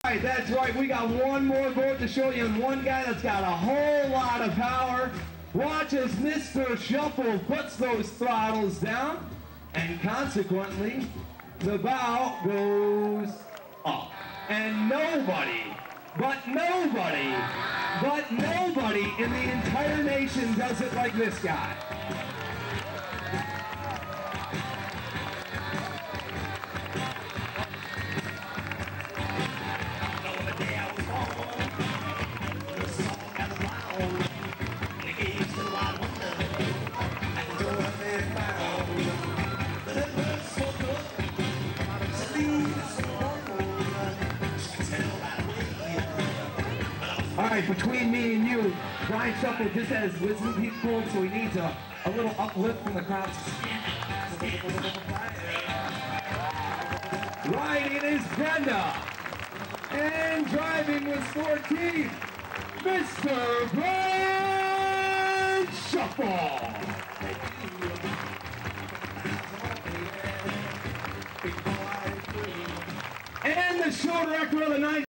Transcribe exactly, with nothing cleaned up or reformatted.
right, that's right. We got one more boat to show you, and one guy that's got a whole lot of power. Watch as Mister Schaufel puts those throttles down, and consequently, the bow goes up. And nobody, but nobody, but nobody in the entire nation does it like this guy. All right, between me and you, Brian Schaufel just has wisdom teeth pulled, so he needs a, a little uplift from the crowd. Riding is Brenda, and driving with fourteen, Mister Brian Schaufel. And the show director of the night.